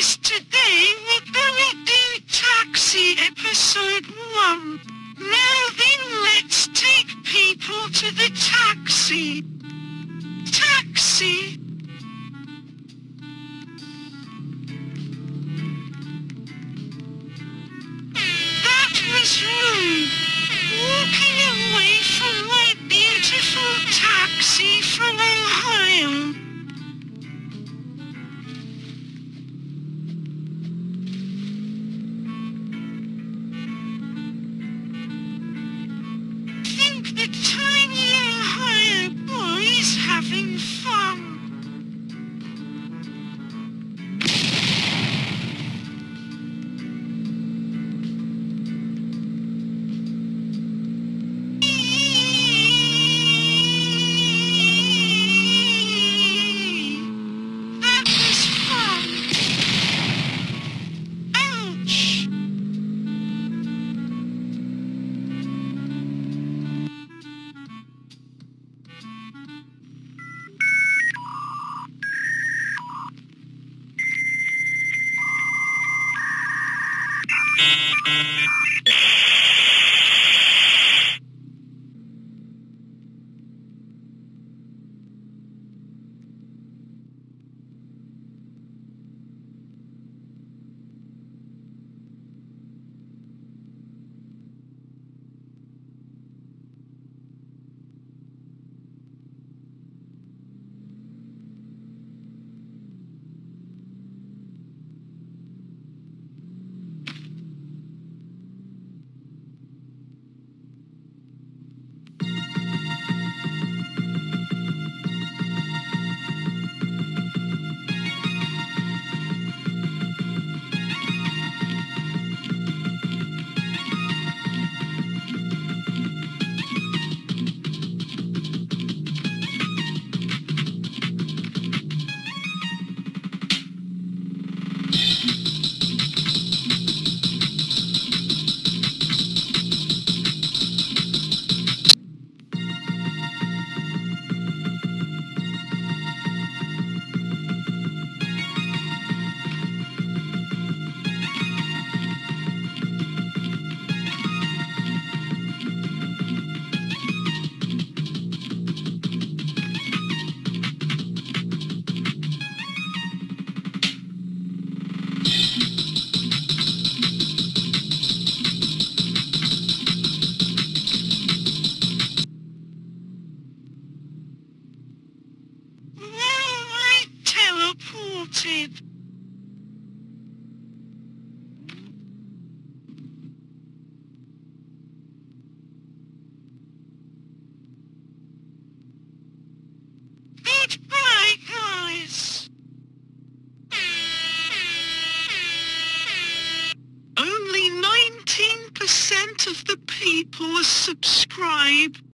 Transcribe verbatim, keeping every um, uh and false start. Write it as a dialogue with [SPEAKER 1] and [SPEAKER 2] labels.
[SPEAKER 1] guys, today we're gonna do Taxi episode one. Now then, let's take people to the taxi. Taxi. That was rude. Walking away from my beautiful taxi from Ohio. Think the tiny Ohio boy is having fun. That was fun. Ouch. Teleported. Goodbye, guys. Only nineteen percent of the people are subscribed.